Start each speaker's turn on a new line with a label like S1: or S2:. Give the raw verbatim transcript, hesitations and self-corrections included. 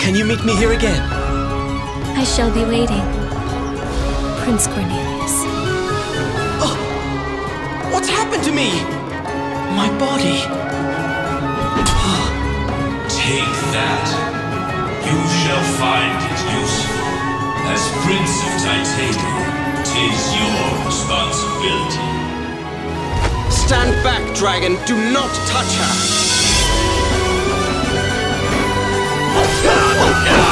S1: Can you meet me here again?
S2: I shall be waiting, Prince Cornelius.
S1: Oh! What's happened to me? My body.
S3: Take that. You shall find it useful. As Prince of Titania, 'tis your responsibility.
S1: Stand back, dragon! Do not touch her!